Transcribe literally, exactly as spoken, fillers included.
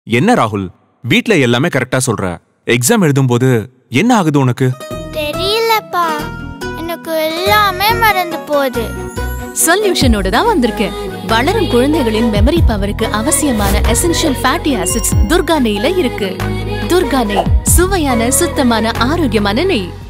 என்ன ராகுல், வீட்ல எல்லாமே கரெக்டா சொல்ற, எக்ஸாம் எழுதும் போது என்ன ஆகுது உனக்கு? தெரியலப்பா, எனக்கு எல்லாமே மறந்து போகுது. சொல்யூஷனோட தான் வந்திருக்கேன். வளரும் குழந்தைகளின் மெமரி பவருக்கு அவசியமான எசென்ஷியல் ஃபேட்டி ஆசிட்ஸ் துர்கா நெய்ல இருக்கு. துர்கா நெய், சுவையான சுத்தமான ஆரோக்கியமான நெய்.